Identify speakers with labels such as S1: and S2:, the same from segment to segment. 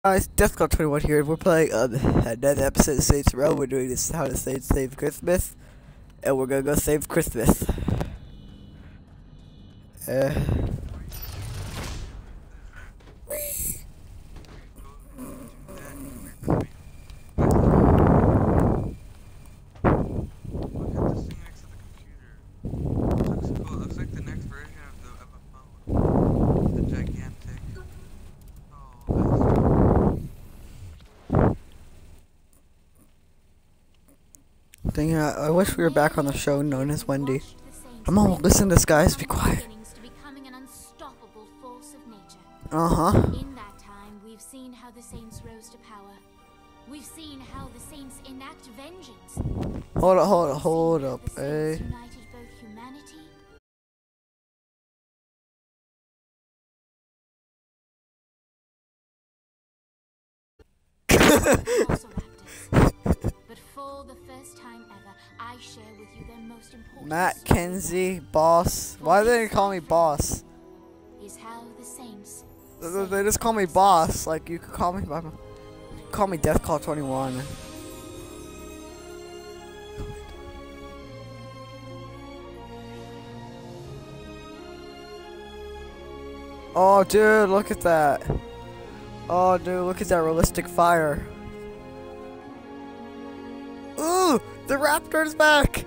S1: Guys, Deathclaw21 here, and we're playing another episode of Saints Row. We're doing this How to Save Christmas, and we're gonna go save Christmas. Dang it, I wish we were back on the show known as Wendy. I'm gonna listen to this, guys, be quiet.
S2: In that time, we've seen how the Saints rose to power. We've seen how the Saints enact vengeance.
S1: Hold up,
S2: united both humanity But for the first time ever, I share with you their most important
S1: Matt, Kenzie, boss. Why do they call me boss?
S2: Is how the Saints
S1: They just call me boss. Like, you could call me by my, call me Deathclaw21. Oh, dude, look at that. Oh, dude, look at that realistic fire. Ooh, the raptor's back.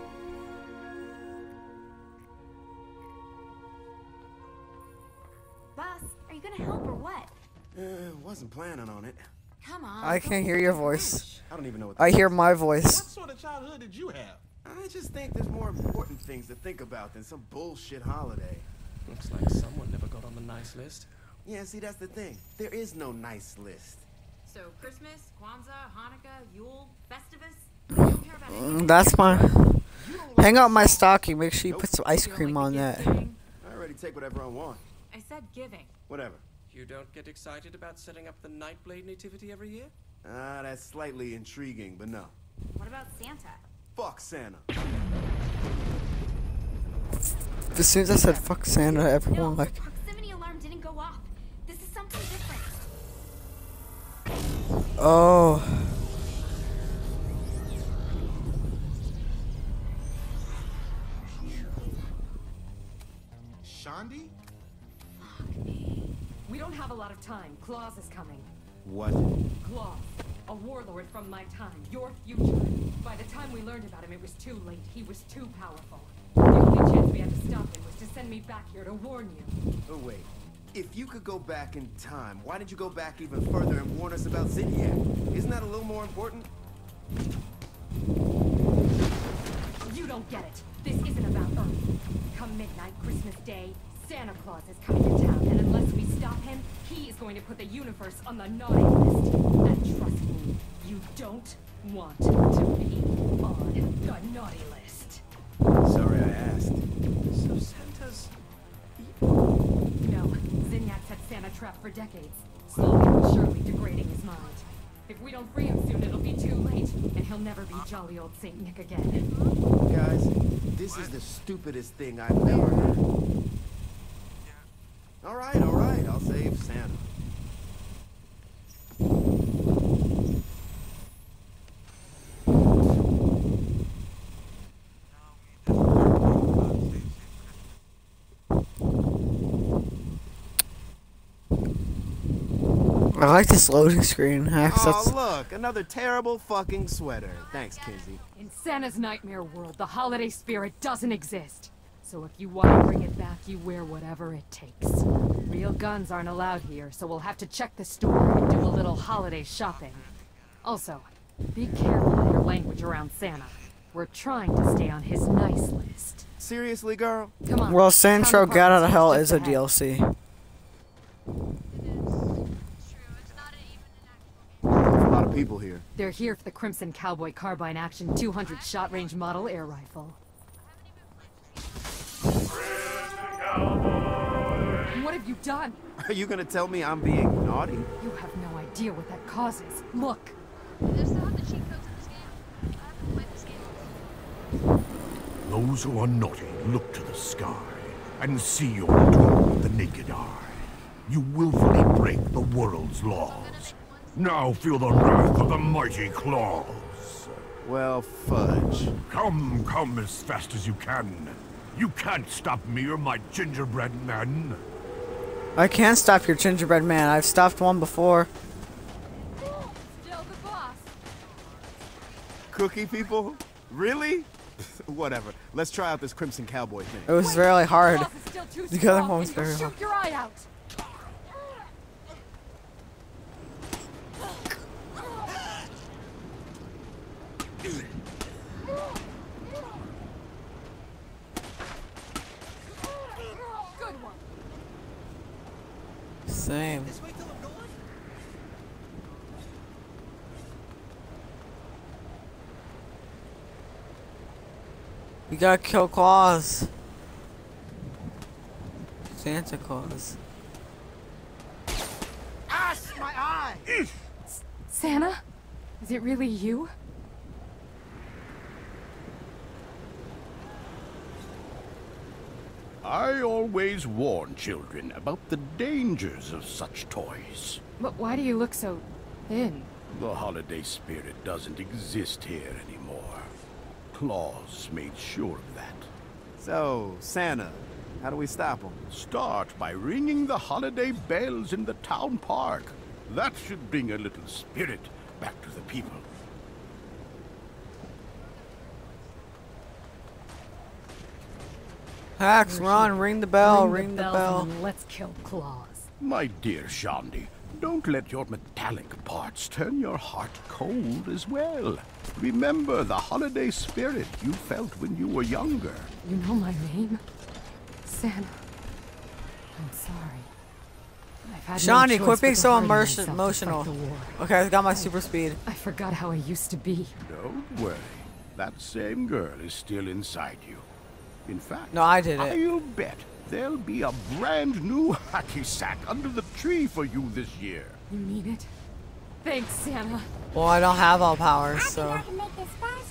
S2: Boss, are you gonna help or what?
S3: Wasn't planning on it.
S2: Come on.
S1: I can't hear your voice.
S3: I don't even know what
S1: I hear
S3: is.
S1: my voice.
S4: What sort of childhood did you have?
S3: I just think there's more important things to think about than some bullshit holiday.
S5: Looks like someone never got on the nice list.
S3: Yeah, see, that's the thing. There is no nice list.
S6: So Christmas, Kwanzaa, Hanukkah, Yule, Festivus? You don't care about anything?
S1: That's my. Hang out my stocking. Make sure you put some ice
S6: You don't
S1: cream
S6: like
S1: on
S6: the
S1: that.
S6: gift giving?
S3: I already take whatever I want.
S6: I said giving.
S3: Whatever.
S5: You don't get excited about setting up the Nightblade nativity every year?
S3: Ah, that's slightly intriguing, but no.
S6: What about Santa?
S3: Fuck Santa.
S1: As soon as I said fuck Santa, everyone
S2: No,
S1: like.
S2: the proximity alarm didn't go off. This is something different.
S1: Oh.
S4: Shandi?
S7: We don't have a lot of time. Claus is coming.
S3: What?
S7: Claus, a warlord from my time, your future. By the time we learned about him, it was too late. He was too powerful. The only chance we had to stop him was to send me back here to warn you.
S3: Oh, wait. If you could go back in time, why did you go back even further and warn us about Zinyak? Isn't that a little more important?
S7: You don't get it. This isn't about Earth. Come midnight, Christmas Day, Santa Claus is coming to town, and unless we stop him, he is going to put the universe on the naughty list. And trust me, you don't want to be on the naughty list.
S3: Sorry I asked.
S5: So Santa's
S7: No, Zinyak set Santa trapped for decades, slowly but surely degrading his mind. If we don't free him soon, it'll be too late, and he'll never be jolly old Saint Nick again.
S3: Guys, this is the stupidest thing I've ever heard. Alright, I'll save Santa.
S1: I like this loading screen.
S3: Oh, look, another terrible fucking sweater. Thanks, Kinsey.
S7: In Santa's nightmare world, the holiday spirit doesn't exist. So if you want to bring it back, you wear whatever it takes. Real guns aren't allowed here, so we'll have to check the store and do a little holiday shopping. Also, be careful of your language around Santa. We're trying to stay on his nice list.
S3: Seriously, girl?
S7: Come on.
S1: Well, Santro Get Out of Hell is a
S7: Just ahead.
S1: DLC.
S3: There's a lot of people here.
S7: They're here for the Crimson Cowboy Carbine Action 200 shot range model air rifle. What have you done?
S3: Are you gonna tell me I'm being naughty?
S7: You have no idea what that causes. Look.
S8: They still have the cheat codes in this game. I haven't played this game.
S9: Those who are naughty look to the sky and see your doom with the naked eye. You willfully break the world's laws. Now feel the wrath of the mighty claws.
S3: Well, fudge.
S9: Come as fast as you can. You can't stop me or my gingerbread men.
S1: I can't stop your gingerbread man. I've stopped one before.
S7: Still the boss.
S3: Cookie people? Really? Whatever. Let's try out this Crimson Cowboy thing.
S1: It was really hard.
S7: Boss is still too
S1: The other
S7: strong,
S1: one was
S7: and you'll
S1: very hard.
S7: shoot your eye out. Good one.
S1: Same. We gotta kill Claus. Santa Claus.
S3: Ass, my eye!
S7: Santa? Is it really you?
S9: I always warn children about the dangers of such toys.
S7: But why do you look so thin?
S9: The holiday spirit doesn't exist here anymore. Claus made sure of that.
S3: So, Santa, how do we stop him?
S9: Start by ringing the holiday bells in the town park. That should bring a little spirit back to the people.
S1: Hax, run, ring the bell, ring the
S7: bells
S1: bell.
S7: and then let's kill Claus.
S9: My dear Shandi, don't let your metallic parts turn your heart cold as well. Remember the holiday spirit you felt when you were younger.
S7: You know my name? Santa. I'm sorry. I've had no
S1: Shandi,
S7: choice
S1: quit being
S7: but to
S1: so
S7: harden myself to fight
S1: emotional.
S7: the war.
S1: Okay, I got my super speed.
S7: I forgot how I used to be.
S9: Don't worry. That same girl is still inside you. In fact,
S1: No, I did it.
S9: I'll bet there'll be a brand new hacky sack under the tree for you this year.
S7: You mean it? Thanks, Santa.
S1: Well, I don't have all powers, so.
S2: I can make this faster.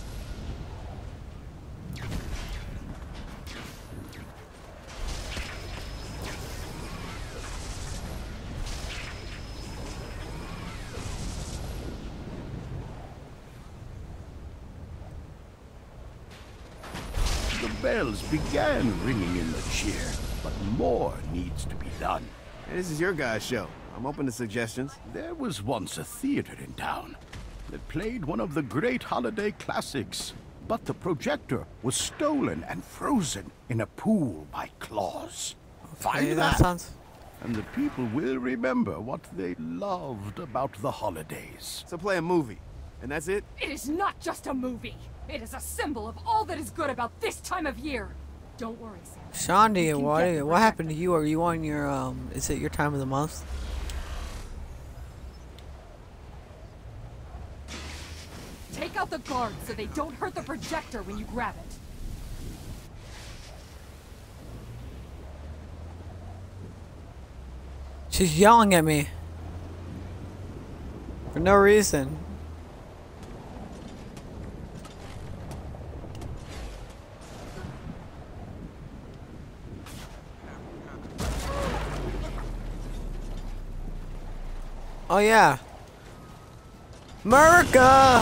S9: The bells began ringing in the cheer, but more needs to be done.
S3: Hey, this is your guys' show. I'm open to suggestions.
S9: There was once a theater in town that played one of the great holiday classics, but the projector was stolen and frozen in a pool by Claus. Find
S1: Okay,
S9: that,
S1: sounds.
S9: and the people will remember what they loved about the holidays.
S3: So play a movie. And that's it?
S7: It is not just a movie. It is a symbol of all that is good about this time of year. Don't worry, Santa.
S1: Shandi,
S7: You can get the
S1: what happened to
S7: projector.
S1: you? Are you on your, is it your time of the month?
S7: Take out the guards so they don't hurt the projector when you grab it.
S1: She's yelling at me. For no reason. Oh yeah. America!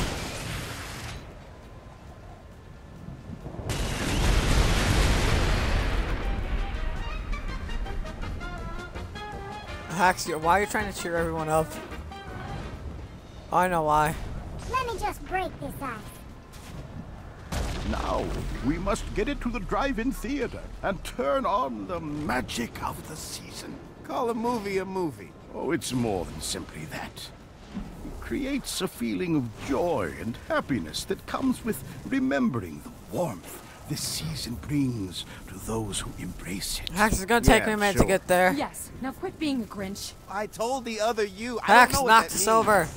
S1: Hax, why are you trying to cheer everyone up? Oh, I know why.
S2: Let me just break this ice.
S9: Now, we must get it to the drive-in theater and turn on the magic of the season.
S3: Call a movie a movie.
S9: Oh, it's more than simply that. It creates a feeling of joy and happiness that comes with remembering the warmth this season brings to those who embrace it.
S1: Hax, it's gonna take
S3: Yeah,
S1: me a minute to
S3: sure.
S1: get there.
S7: Yes, now quit being a Grinch.
S3: I told the other you. I
S1: Hax,
S3: don't know what
S1: knocked
S3: that
S1: us
S3: means.
S1: over.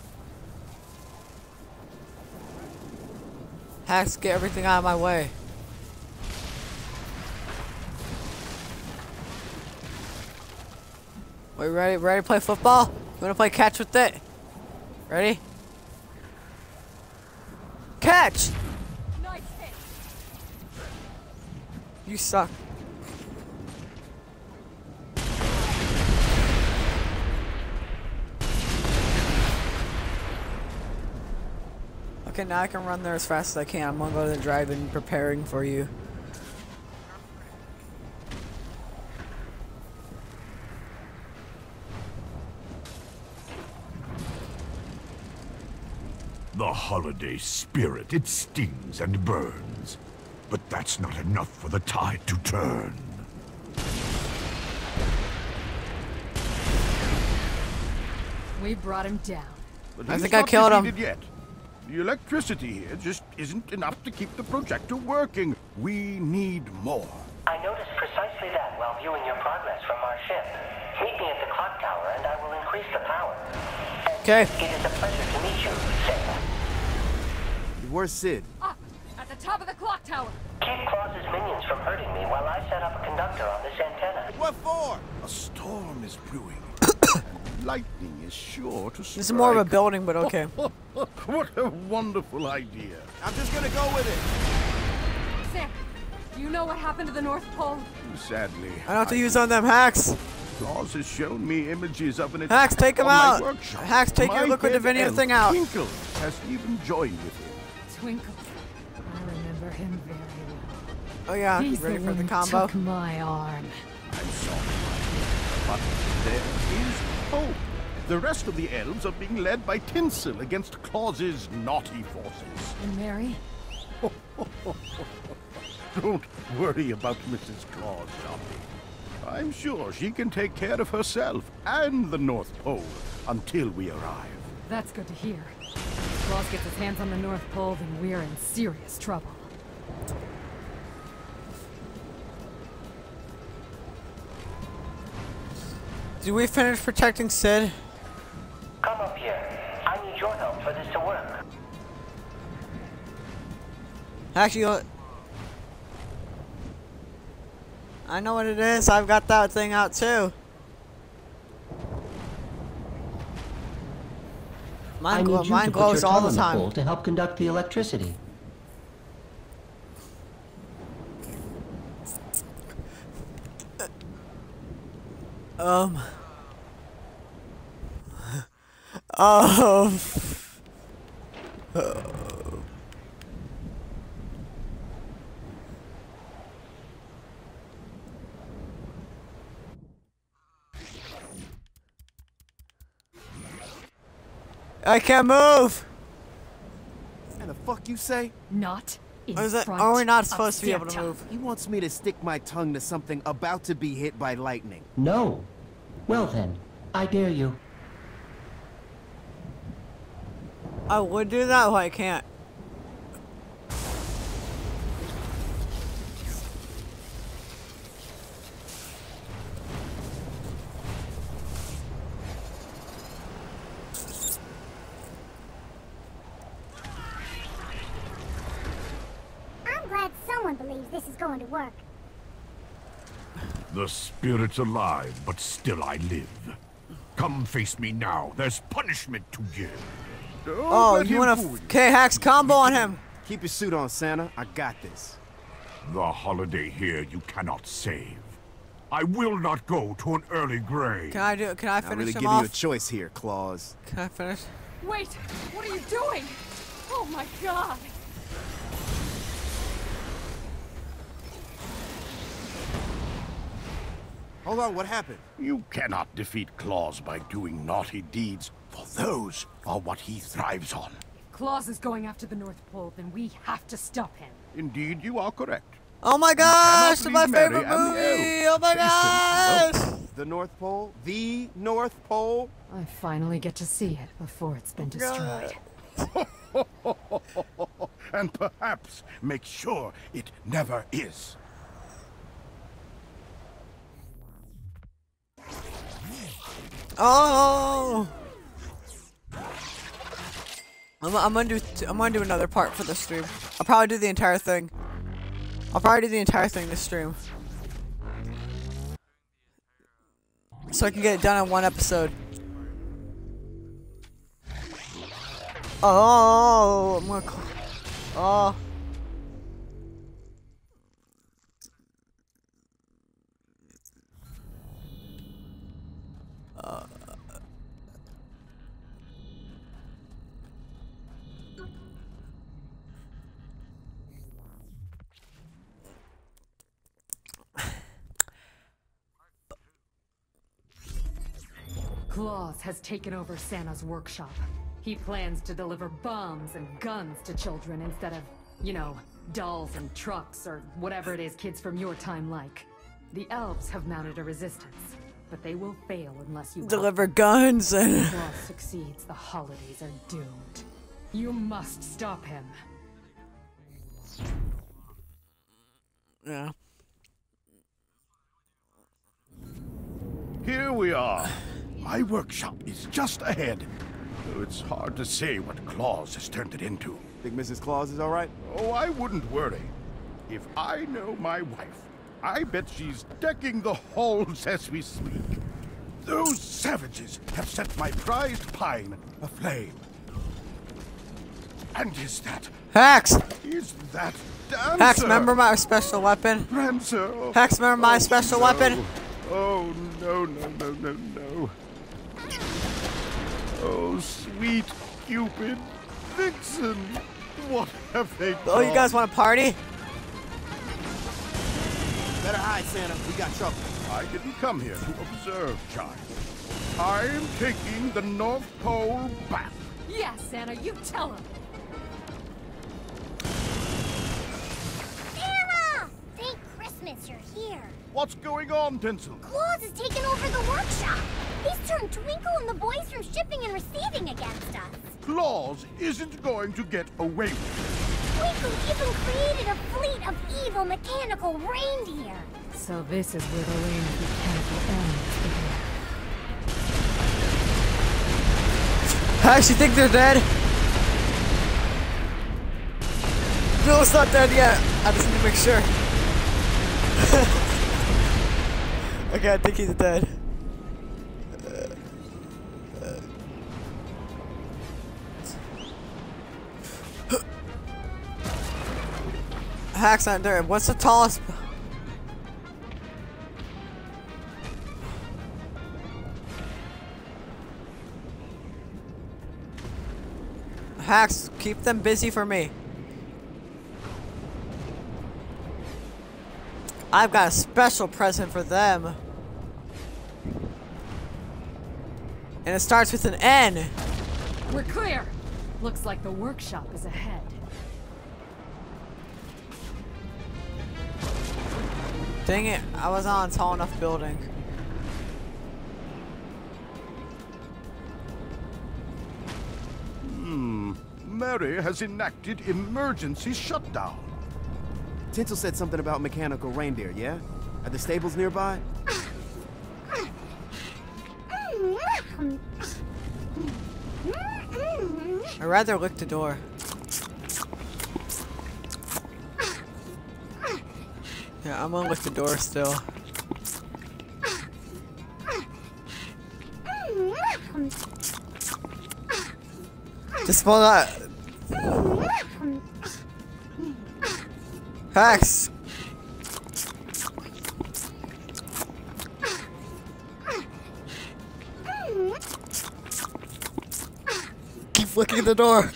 S1: Hax, get everything out of my way. Wait, ready to play football? You wanna play catch with it? Ready? Catch!
S7: Nice hit.
S1: You suck. can run there as fast as I can. I'm gonna go to the drive-in preparing for you.
S10: The holiday spirit, it stings and burns. But that's not enough for the tide to turn.
S7: We brought him down.
S9: But
S1: I
S9: he's
S1: think I
S9: not
S1: killed him.
S9: defeated Yet. The electricity here just isn't enough to keep the projector working. We need more.
S11: I noticed precisely that while viewing your progress from our ship. Meet me at the clock tower and I will increase the power.
S1: Okay.
S11: It is a pleasure to meet you, Sarah.
S3: Where's Sid?
S7: Up! At the top of the clock tower!
S11: Keep Claus's minions from hurting me while I set up a conductor on this antenna.
S3: What for?
S9: A storm is brewing. Lightning is sure to strike.
S1: This is more of a building, but okay.
S9: What a wonderful idea.
S3: I'm just gonna go with it.
S7: Sam, do you know what happened to the North Pole?
S9: Sadly,
S1: I don't have to use on them hacks.
S9: Claus has shown me images of an attack
S1: Hacks, take him
S9: on my
S1: out.
S9: workshop.
S1: Hacks, take
S9: My
S1: your liquid
S9: head
S1: divinity
S9: elf,
S1: thing out.
S9: Twinkle has even joined with him.
S7: Twinkle. I remember him very well.
S1: Oh yeah,
S7: He's
S1: ready
S7: the
S1: for
S7: one
S1: the
S7: who
S1: combo?
S7: took my arm.
S9: I'm sorry, but there is hope. The rest of the elves are being led by Tinsel against Claus's naughty forces.
S7: And Mary?
S9: Don't worry about Mrs. Claus, Zombie. I'm sure she can take care of herself and the North Pole until we arrive.
S7: That's good to hear. If Claus gets his hands on the North Pole, then we're in serious trouble.
S1: Did we finish protecting Sid?
S11: Come up here. I need your help for this to work.
S1: Actually, I know what it is. I've got that thing out too. Mine glows all the time.
S11: To help conduct the electricity.
S1: Oh. I can't move.
S3: And the fuck you say?
S7: Not in
S1: Are
S7: front
S1: we not
S7: of
S1: supposed to be able to
S7: Santa.
S1: move?
S3: He wants me to stick my tongue to something about to be hit by lightning.
S11: No. Well then, I dare you.
S1: I would do that, but I can't.
S12: I'm glad someone believes this is going to work.
S10: The spirit's alive, but still I live. Come face me now. There's punishment to give.
S1: Oh, you want to? Okay, Hacks, combo on him.
S3: Keep your suit on, Santa. I got this.
S10: The holiday here you cannot save. I will not go to an early grave.
S1: Can I finish
S3: I'm really
S1: him
S3: giving
S1: off?
S3: you a choice here, Claus.
S1: Can I finish?
S7: Wait! What are you doing? Oh my god!
S3: Hold on, what happened?
S9: You cannot defeat Claus by doing naughty deeds, for those are what he thrives on.
S7: Claus is going after the North Pole, then we have to stop him.
S9: Indeed, you are correct.
S1: Oh my gosh,
S9: leave
S1: my
S9: Mary
S1: favorite
S9: and the
S1: movie!
S9: elves.
S1: Oh my gosh!
S3: The North Pole? The North Pole?
S7: I finally get to see it before it's been destroyed.
S9: And perhaps make sure it never is.
S1: Oh! I'm gonna do another part for the stream. I'll probably do the entire thing. This stream. So I can get it done in one episode. Oh, I'm gonna. Oh.
S7: Claus has taken over Santa's workshop. He plans to deliver bombs and guns to children instead of, you know, dolls and trucks or whatever it is kids from your time like. The elves have mounted a resistance, but they will fail unless you
S1: deliver guns and...
S7: If Claus succeeds, the holidays are doomed. You must stop him.
S1: Yeah.
S9: Here we are. My workshop is just ahead. Though it's hard to say what Claus has turned it into.
S3: Think Mrs. Claus is all right?
S9: Oh, I wouldn't worry. If I know my wife, I bet she's decking the halls as we speak. Those savages have set my prized pine aflame. And is that...
S1: Hex!
S9: Is that Dancer?
S1: Hex, remember my special weapon?
S9: Prancer.
S1: Hex, remember my special weapon?
S9: Oh, no, no, no, no, no. Oh, sweet Cupid. Vixen. What have they done?
S1: Oh, you guys want to party?
S3: Better hide, Santa. We got trouble.
S9: I didn't come here to observe, child. I'm taking the North Pole back.
S7: Yeah, Santa, you tell him.
S12: Santa! Thank Christmas you're here.
S9: What's going on, Tinsel?
S12: Claus has taken over the workshop. He's turned Twinkle and the boys from shipping and receiving against us.
S9: Claus isn't going to get away with it.
S12: Twinkle even created a fleet of evil mechanical reindeer.
S7: So this is where the reign of mechanical elements began.
S1: Hex, you think they're dead? No, it's not dead yet. I just need to make sure. Okay, I think he's dead. Hex not there. What's the tallest? Hex, keep them busy for me. I've got a special present for them. And it starts with an N.
S7: We're clear. Looks like the workshop is ahead.
S1: Dang it, I was on a tall enough building.
S9: Mary has enacted emergency shutdown.
S3: Tinsel said something about mechanical reindeer, yeah? Are the stables nearby?
S1: I'd rather lick the door. Yeah, I'm gonna lick the door still. Just pull that. Hex! Keep flicking the door.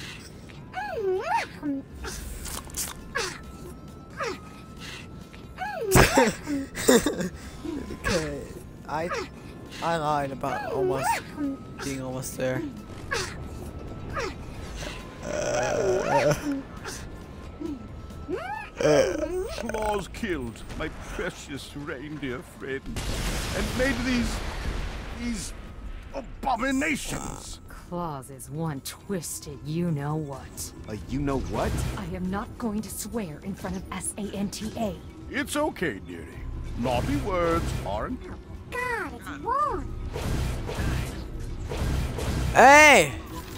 S1: Okay, I lied about being almost there.
S9: Claus killed my precious reindeer friend and made these abominations.
S7: Claus is one twisted you-know-what.
S3: You know what?
S7: I am not going to swear in front of Santa.
S9: It's okay, dearie. Naughty words aren't...
S12: God, it's wrong.
S1: Hey!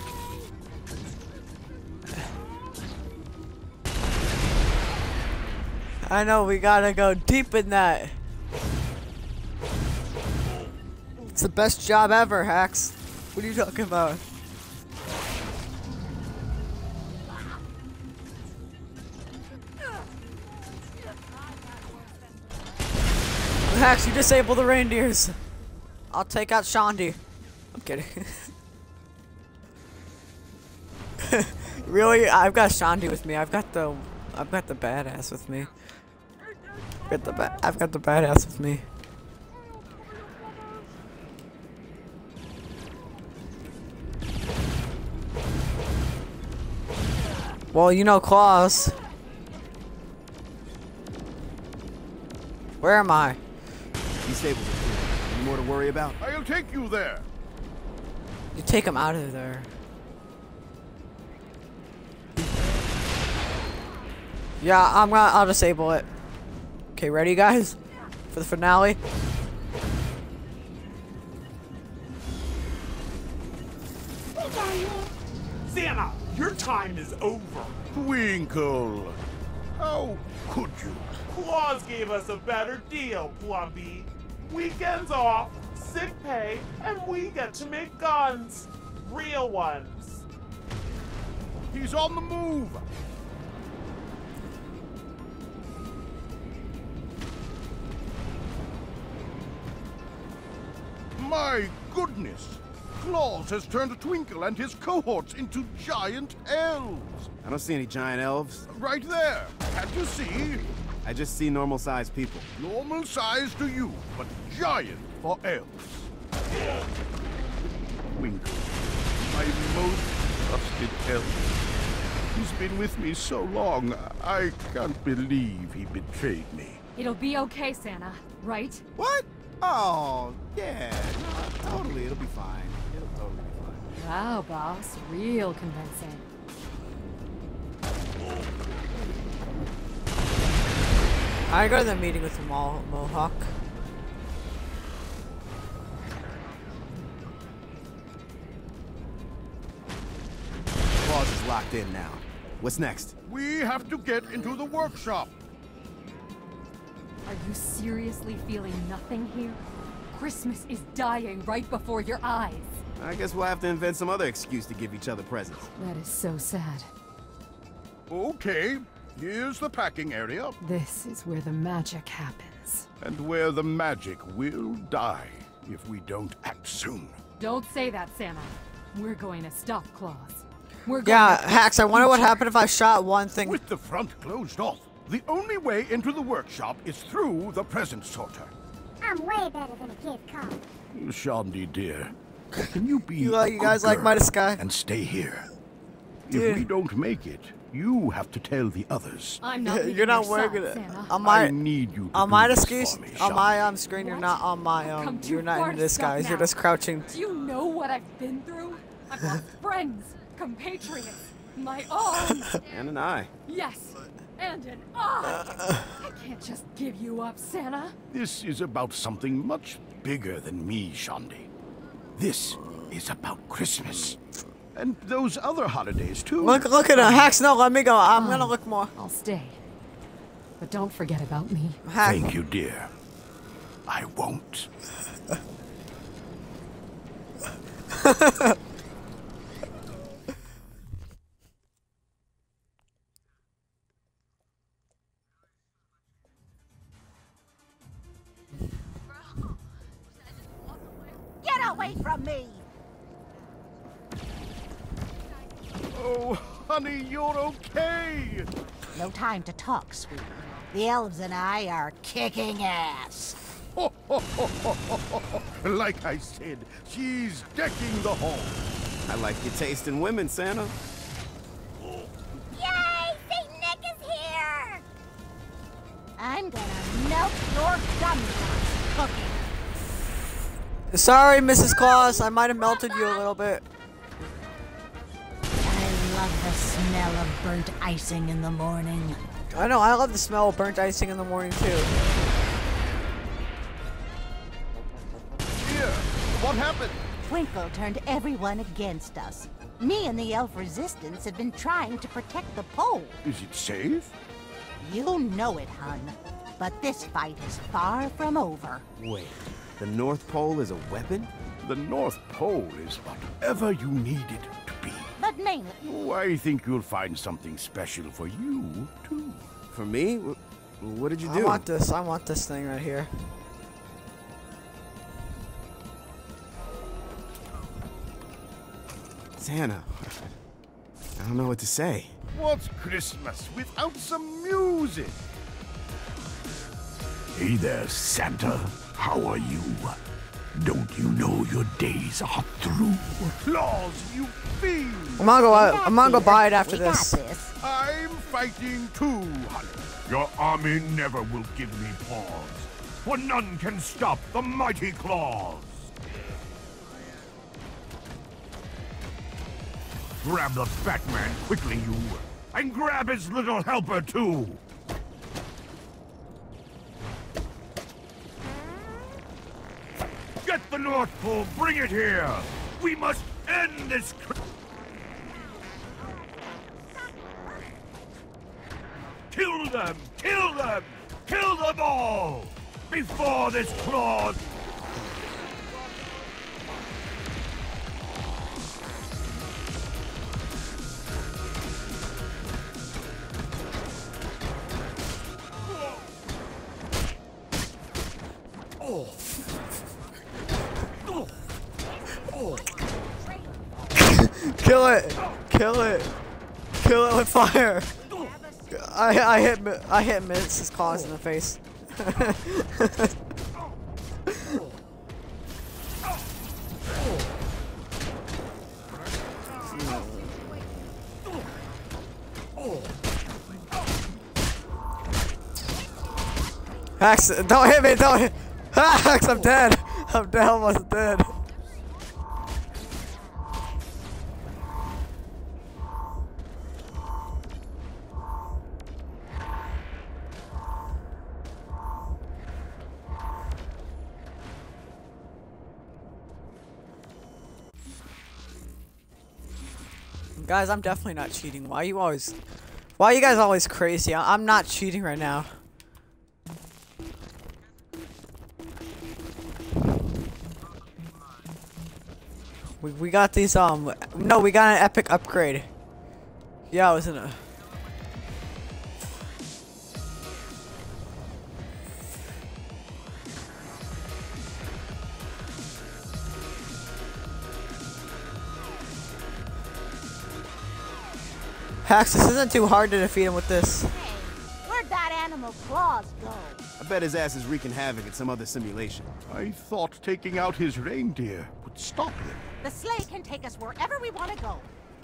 S1: I know, we gotta go deep in that. It's the best job ever, Hex. What are you talking about? Hex, you disable the reindeers. I'll take out Shaundi. I'm kidding. Really? I've got Shaundi with me. I've got the badass with me. I've got the badass with me. Well, you know Claus. Where am I?
S3: These stables are clear. Any more to worry about?
S9: I'll take you there.
S1: You take him out of there. Yeah, I'll disable it. Okay, ready guys? For the finale?
S13: Santa, your time is over.
S9: Twinkle. How could you?
S13: Claus gave us a better deal, Plumpy. Weekends off, sick pay, and we get to make guns. Real ones.
S9: He's on the move. My goodness! Claus has turned Twinkle and his cohorts into giant elves.
S3: I don't see any giant elves.
S9: Right there. Can't you see?
S3: I just see normal-sized people.
S9: Normal size to you, but giant for elves. Twinkle, my most trusted elf. He's been with me so long, I can't believe he betrayed me.
S7: It'll be okay, Santa, right?
S3: What? Oh, yeah. No, totally. It'll be fine. It'll totally be fine.
S7: Wow, boss. Real convincing.
S1: I go to the meeting with the Mohawk.
S3: Claus is locked in now. What's next?
S9: We have to get into the workshop.
S7: Are you seriously feeling nothing here? Christmas is dying right before your eyes.
S3: I guess we'll have to invent some other excuse to give each other presents.
S7: That is so sad.
S9: Okay, here's the packing area.
S7: This is where the magic happens.
S9: And where the magic will die if we don't act soon.
S7: Don't say that, Santa. We're going to stop Claus. We're going
S1: Yeah,
S7: to
S1: Hax, I wonder what happened if I shot one thing.
S9: With the front closed off, the only way into the workshop is through the present sorter.
S12: I'm way better than a kid cop.
S9: Shandi, dear, can you be
S1: You
S9: a
S1: guys
S9: good
S1: like my
S9: girl
S1: disguise?
S9: and stay here?
S1: Dude.
S9: If we don't make it, you have to tell the others.
S7: I'm not leaving
S1: You're not
S7: your side,
S1: working it.
S7: Santa.
S1: On my
S9: I need you to
S1: on
S9: do
S1: my
S9: this
S1: disguise,
S9: for me,
S1: on my
S9: Shandi.
S1: screen, you're
S7: What?
S1: not on my
S7: Come too
S1: you're not
S7: far
S1: in
S7: to
S1: disguise.
S7: stop
S1: You're
S7: now.
S1: just crouching.
S7: Do you know what I've been through? I've lost friends, compatriots, my own.
S3: And an eye.
S7: Yes, and an eye. I can't just give you up, Santa.
S9: This is about something much bigger than me, Shandi. This is about Christmas. And those other holidays, too.
S1: Look at her. Hax, no, let me go. I'm gonna look more.
S7: I'll stay. But don't forget about me.
S1: Hax.
S9: Thank you, dear. I won't.
S14: Get away from me!
S9: Oh, honey, you're okay.
S14: No time to talk, sweetie. The elves and I are kicking ass.
S9: Like I said, she's decking the hall.
S3: I like your taste in women, Santa.
S12: Yay! Saint Nick is here!
S14: I'm gonna melt your gumdrops cooking.
S1: Sorry, Mrs. Claus. I might have melted you a little bit.
S14: I love the smell of burnt icing in the morning.
S1: I know. I love the smell of burnt icing in the morning too.
S9: Here, what happened?
S14: Twinkle turned everyone against us. Me and the elf resistance have been trying to protect the pole.
S9: Is it safe?
S14: You know it, hun. But this fight is far from over.
S3: Wait, the North Pole is a weapon?
S9: The North Pole is whatever you need it to be.
S14: But mainly,
S9: Oh, I think you'll find something special for you, too.
S3: For me? What did you do?
S1: I want this. I want this thing right here.
S3: Santa. I don't know what to say.
S9: What's Christmas without some music?
S10: Hey there, Santa. How are you? Don't you know your days are through?
S9: Claws, you fiend!
S1: I'm gonna go buy it after this.
S9: I'm fighting too, honey.
S10: Your army never will give me pause, for none can stop the mighty claws. Grab the fat man quickly, you, and grab his little helper too. Get the North Pole, bring it here! We must end this Kill them! Kill them! Kill them all! Before this claw...
S1: Kill it! Kill it! Kill it with fire! I hit Mince's claws in the face. Hax, don't hit me! Don't hit! Hax, I'm dead! I'm dead, almost dead. Guys, I'm definitely not cheating. Why are you guys always crazy? I'm not cheating right now. We got these, no, we got an epic upgrade. Yeah, I was in a... Hax, this isn't too hard to defeat him with this.
S14: Hey, where'd that animal Claws go?
S3: I bet his ass is wreaking havoc at some other simulation.
S9: I thought taking out his reindeer would stop him.
S14: The sleigh can take us wherever we want to go.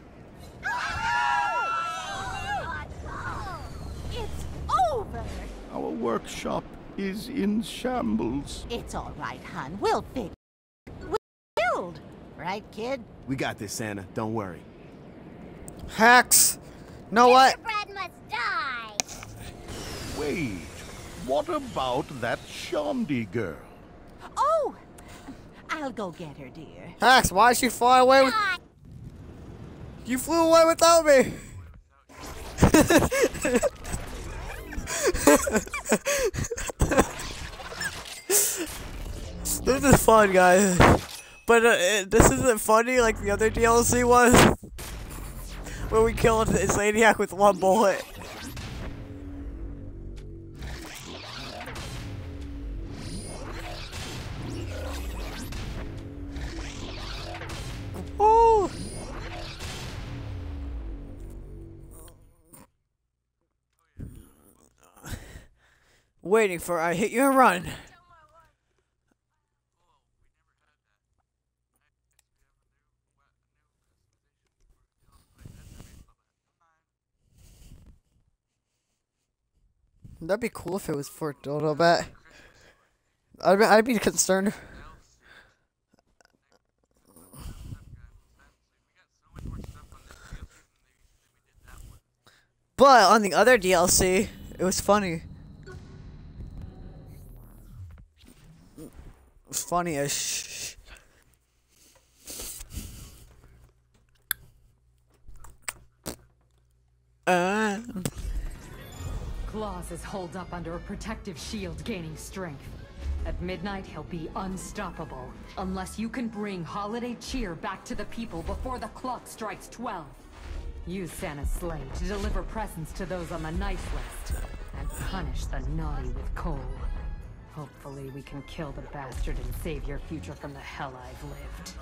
S14: It's over.
S9: Our workshop is in shambles.
S14: It's all right, hon. We'll fix it. We'll build. Right, kid?
S3: We got this, Santa. Don't worry.
S1: Hax! Know what?
S12: Bread must die.
S9: Wait, what about that Shamdi girl?
S14: Oh, I'll go get her, dear.
S1: Hax, why'd she fly away with... You flew away without me! This is fun, guys. But this isn't funny like the other DLC was. Where we killed Zaniac with one bullet. Woo! Waiting for I hit you and run. That'd be cool if it was for Dodo Bat. I'd be concerned. But on the other DLC, it was funny. It was funny-ish.
S7: Claws is holed up under a protective shield, gaining strength. At midnight, he'll be unstoppable, unless you can bring holiday cheer back to the people before the clock strikes 12. Use Santa's sleigh to deliver presents to those on the nice list, and punish the naughty with coal. Hopefully we can kill the bastard and save your future from the hell I've lived.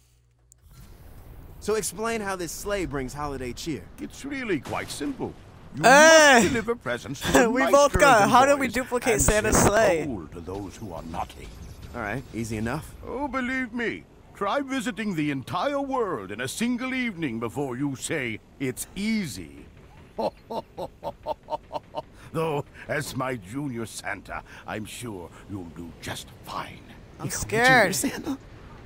S3: So explain how this sleigh brings holiday cheer.
S9: It's really quite simple. You
S1: Hey!
S9: must deliver presents to the
S1: We
S9: mice,
S1: both
S9: girls,
S1: got it.
S9: and
S1: How did we
S9: boys,
S1: duplicate
S9: and
S1: Santa's
S9: send
S1: sleigh?
S9: coal to those who are naughty.
S3: All right, easy enough.
S9: Oh, believe me, try visiting the entire world in a single evening before you say it's easy. Though, as my junior Santa, I'm sure you'll do just fine.
S1: I'm scared.
S3: Santa.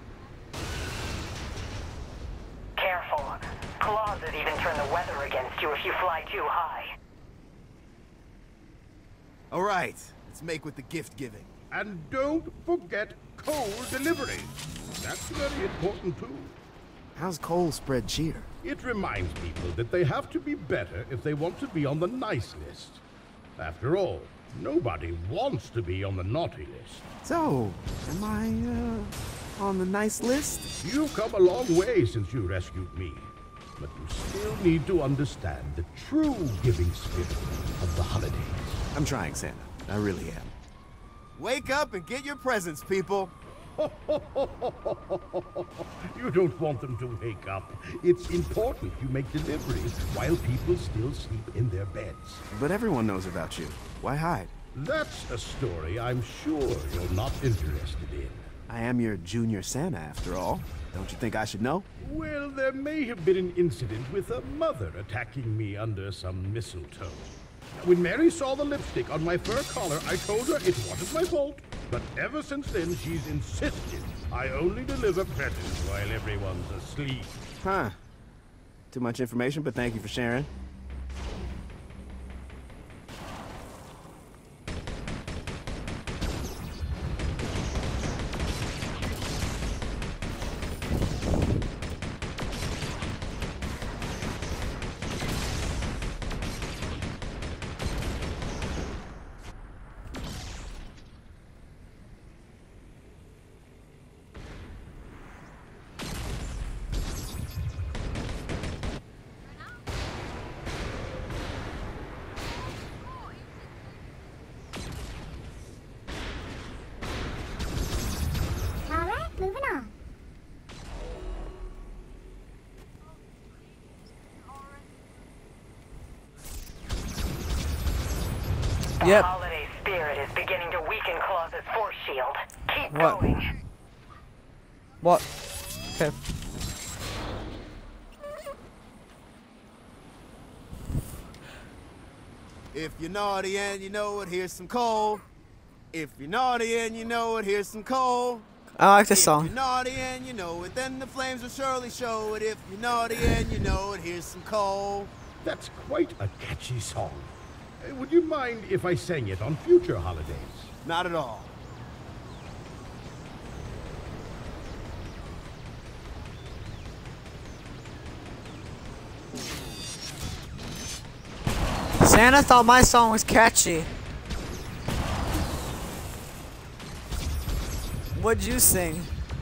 S11: Careful. Claws that even turn the weather against you if you fly too high.
S3: All right, let's make with the gift giving.
S9: And don't forget coal delivery. That's very important too.
S3: How's coal spread cheer?
S9: It reminds people that they have to be better if they want to be on the nice list. After all, nobody wants to be on the naughty list.
S3: So, am I, on the nice list?
S9: You've come a long way since you rescued me. But you still need to understand the true giving spirit of the holidays.
S3: I'm trying, Santa. I really am. Wake up and get your presents, people.
S9: You don't want them to wake up. It's important you make deliveries while people still sleep in their beds.
S3: But everyone knows about you. Why hide?
S9: That's a story I'm sure you're not interested in.
S3: I am your junior Santa, after all. Don't you think I should know?
S9: Well, there may have been an incident with a mother attacking me under some mistletoe. When Mary saw the lipstick on my fur collar, I told her it wasn't my fault. But ever since then, she's insisted I only deliver presents while everyone's asleep.
S3: Huh. Too much information, but thank you for sharing.
S12: Moving on.
S11: The holiday spirit is beginning to weaken Claus's force shield. Keep going.
S1: What? Okay.
S3: If you're naughty and you know it, here's some coal. If you're naughty and you know it, here's some coal.
S1: I like this
S3: If
S1: song.
S3: you're naughty and you know it, then the flames will surely show it. If you're naughty and you know it, here's some coal.
S9: That's quite a catchy song. Would you mind if I sang it on future holidays?
S3: Not at all.
S1: Santa thought my song was catchy. What'd you sing?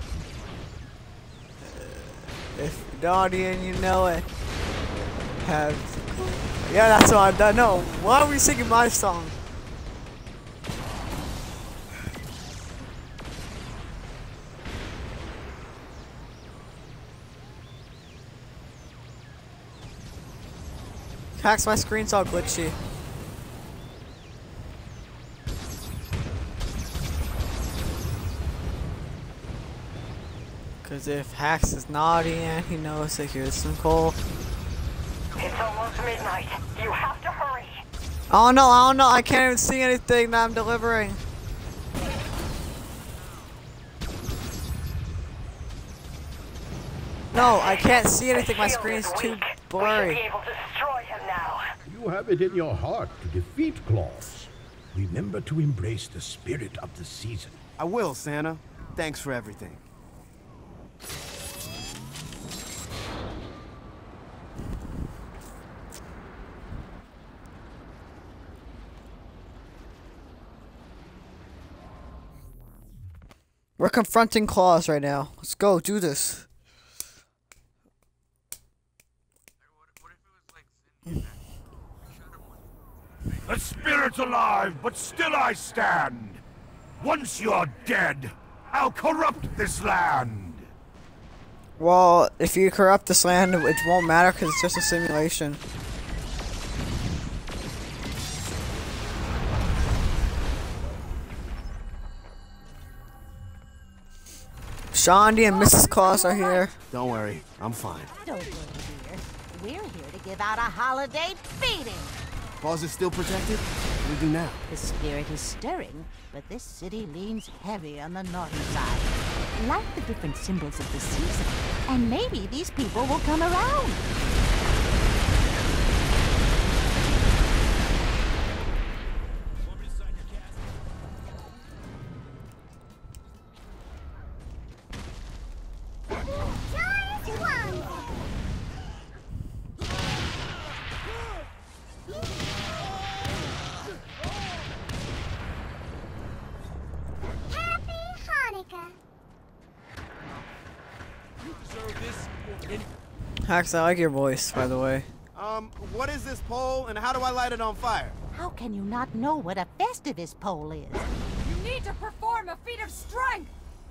S1: If you're naughty and you know it, have. Yeah, that's what I've done. No, why are we singing my song? Hacks, my screen's all glitchy. Cause if Hacks is naughty and he knows that here's some coal.
S11: It's almost midnight. You have to hurry.
S1: Oh no, I don't know. I can't even see anything that I'm delivering. No, I can't see anything. My screen's too blurry.
S11: Be able to destroy him now.
S9: You have it in your heart to defeat Claus. Remember to embrace the spirit of the season.
S3: I will, Santa. Thanks for everything.
S1: We're confronting Claus right now. Let's go, do this.
S10: The spirit's alive, but still I stand. Once you're dead, I'll corrupt this land.
S1: Well, if you corrupt this land, it won't matter because it's just a simulation. Shondi and Mrs. Claus are here.
S3: Don't worry, I'm fine.
S14: Don't worry, dear. We're here to give out a holiday feeding.
S3: Claus is still protected? What do we do now?
S14: The spirit is stirring, but this city leans heavy on the naughty side. Like the different symbols of the season, and maybe these people will come around.
S1: Hax, I like your voice, by the way.
S3: What is this pole, and how do I light it on fire?
S14: How can you not know what a Festivus pole is?
S7: You need to perform a feat of strength!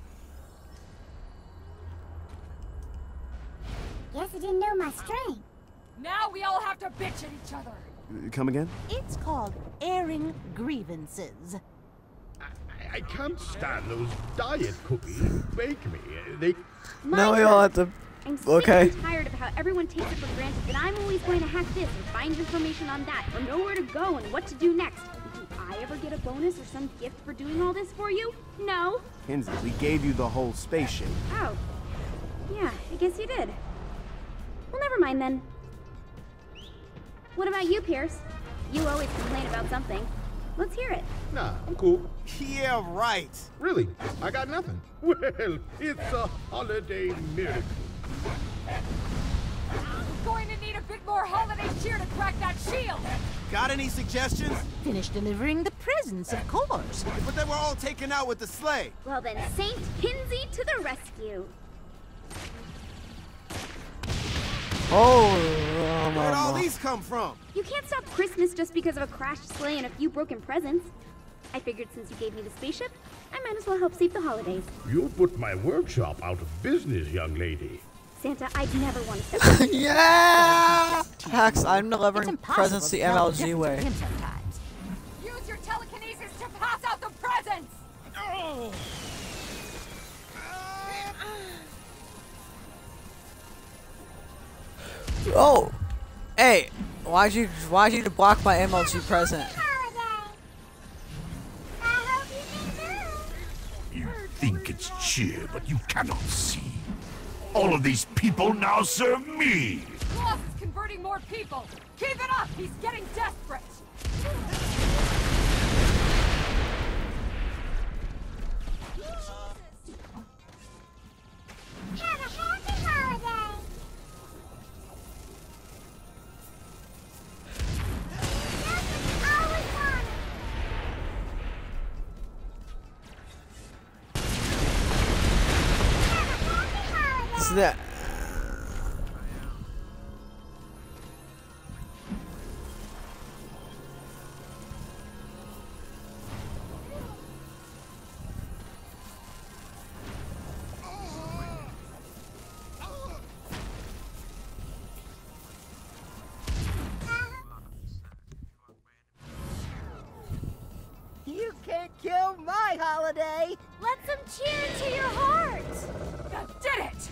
S12: Guess I didn't know my strength.
S7: Now we all have to bitch at each other.
S3: Come again?
S14: It's called airing grievances.
S10: I can't stand those diet cookies. Bake me. They...
S1: No, we all have to...
S15: I'm sick
S1: Okay.
S15: and tired of how everyone takes it for granted that I'm always going to hack this and find information on that, or know where to go and what to do next. Do I ever get a bonus or some gift for doing all this for you? No.
S3: Kinzie, we gave you the whole spaceship.
S15: Oh. Yeah, I guess you did. Well, never mind then. What about you, Pierce? You always complain about something. Let's hear it.
S10: Nah, I'm cool.
S3: Yeah, right.
S10: Really? I got nothing. Well, it's a holiday miracle.
S7: We're going to need a bit more holiday cheer to crack that shield!
S3: Got any suggestions?
S14: Finish delivering the presents, of course.
S3: But they were all taken out with the sleigh.
S15: Well then, Saint Kinsey to the rescue.
S3: Where'd all these come from?
S15: You can't stop Christmas just because of a crashed sleigh and a few broken presents. I figured since you gave me the spaceship, I might as well help save the holidays.
S10: You put my workshop out of business, young lady.
S15: Santa, I'd never want to step on you.
S1: Yeah! Hax, I'm delivering presents the MLG way.
S7: Use your telekinesis to pass out the presents!
S1: Oh! Hey! Why'd you block my MLG present?
S10: You think it's cheer, but you cannot see. All of these people now serve me!
S7: Claus is converting more people! Keep it up! He's getting desperate!
S12: Have a happy holiday. That's what I always wanted.
S1: So that.
S14: You can't kill my holiday!
S15: Let them cheer to your heart!
S7: You did it!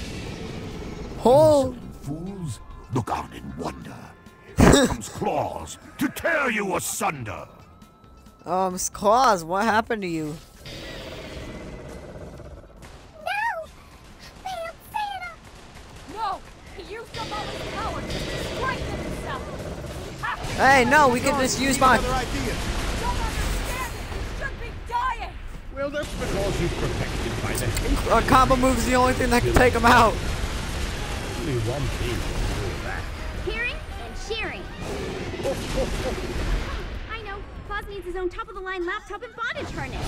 S1: Oh!
S10: Fools, look on in wonder. Here comes Claus to tear you asunder.
S1: Claus, what happened to you?
S7: No! He used up all his power just to strengthen himself!
S1: Hey, no, we can just use my...
S7: Don't understand it! You should be dying!
S10: Well, that's because he's protected by the
S1: A combo move is the only thing that can take him out.
S10: only one thing to do that.
S15: Hearing and cheering. I know. Claus needs his own top-of-the-line laptop and bondage harness.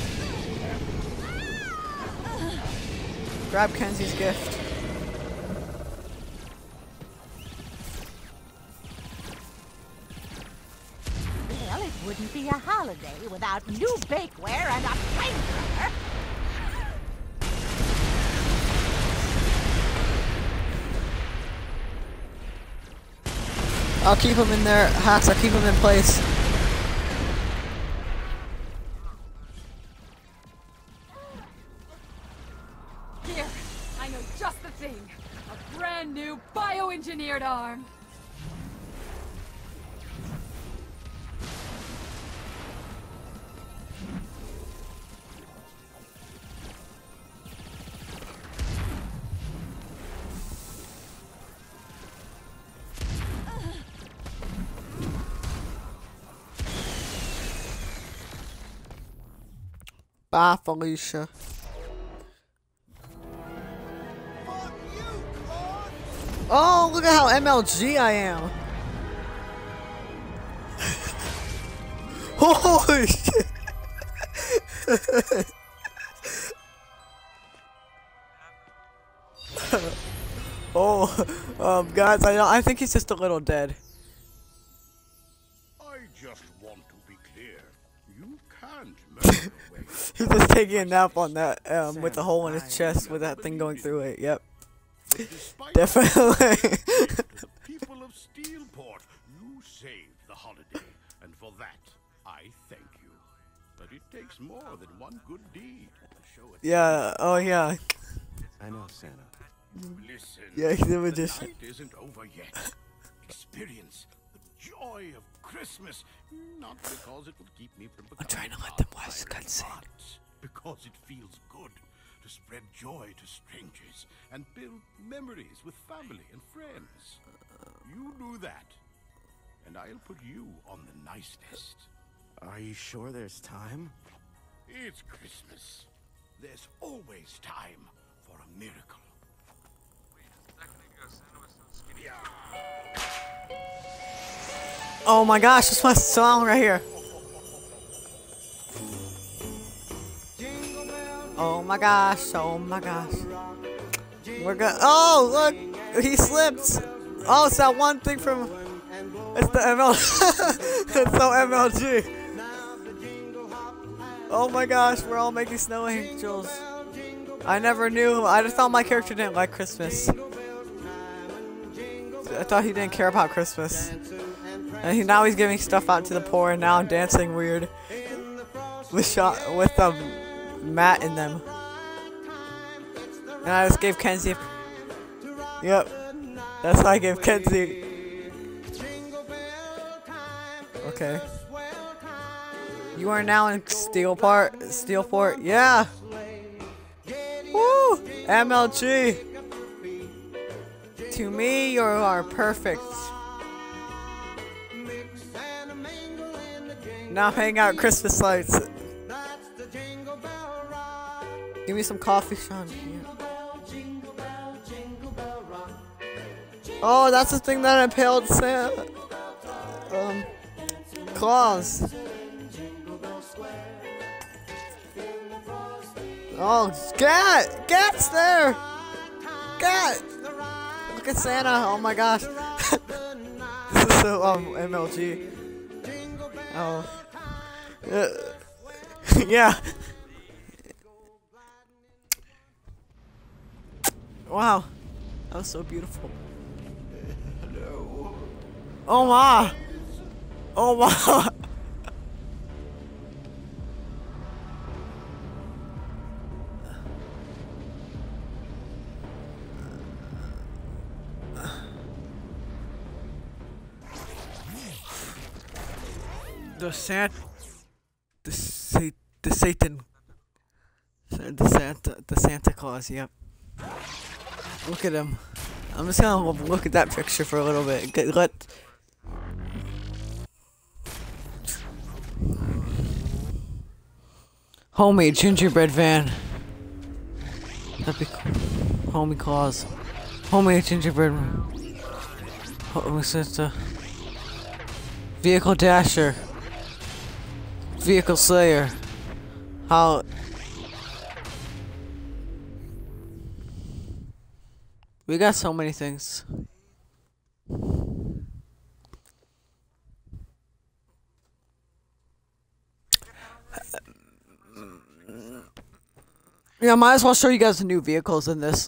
S1: Grab Kenzie's gift.
S14: Well, it wouldn't be a holiday without new bakeware and a flamethrower.
S1: I'll keep him in there. Hax, I'll keep him in place.
S7: Here, know just the thing. A brand new bioengineered arm.
S1: Bye, Felicia. Oh, look at how MLG I am. Holy shit. Oh, guys, I think he's just a little dead.
S9: I just want to be clear. You can't murder away.
S1: He's just taking a nap on that, with a hole in his chest with that thing going through it. Yep. Definitely.
S9: People of Steelport, you saved the holiday, and for that, I thank you. But it takes more than one good deed to show it.
S1: Yeah. Oh yeah.
S3: I know, Santa.
S9: Listen.
S1: Yeah, he's a magician.
S9: The night isn't over yet. Experience the joy of Christmas, not because it will keep me from becoming
S1: I'm trying to let them watch the cutscene.
S9: Because it feels good to spread joy to strangers and build memories with family and friends. You do that, and I'll put you on the nice list.
S3: Are you sure there's time?
S9: It's Christmas. There's always time for a miracle.
S1: Oh my gosh, this my song right here. Oh my gosh, oh my gosh. We're gonna. Oh, look! He slipped! Oh, it's that one thing from. It's the ML. It's so MLG. Oh my gosh, we're all making snow angels. I never knew. I just thought my character didn't like Christmas. I thought he didn't care about Christmas. And now he's giving stuff out to the poor, and now I'm dancing weird. With Matt in them. And I just gave Kenzie. Yep. That's how I gave Kenzie. Okay. You are now in Steelport. Yeah. Woo! MLG. To me, you are perfect. Now hang out Christmas lights. Give me some coffee, Sean. Yeah. Oh, that's the thing that impaled Santa. Claus. Oh, Gat's there. Gat. Look at Santa. Oh my gosh. This is so MLG. Oh. Yeah. Wow. That was so beautiful.
S9: Hello.
S1: Oh my. Oh my. The Santa Claus, yep. Look at him. I'm just gonna look at that picture for a little bit. Homemade gingerbread van. That'd be cool. Homie Claus. Homemade gingerbread. Santa. Vehicle Dasher. Vehicle Slayer. How? We got so many things. Yeah, might as well show you guys the new vehicles in this.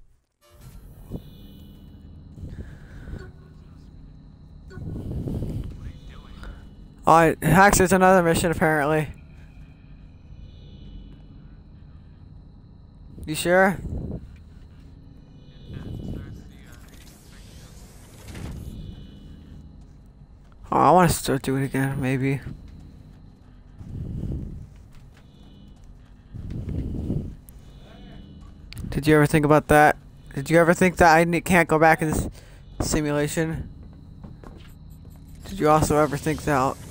S1: Alright, Hax, there's another mission apparently. You sure? Oh, I want to start doing it again, maybe. Did you ever think about that? Did you ever think that I can't go back in this simulation? Did you also ever think that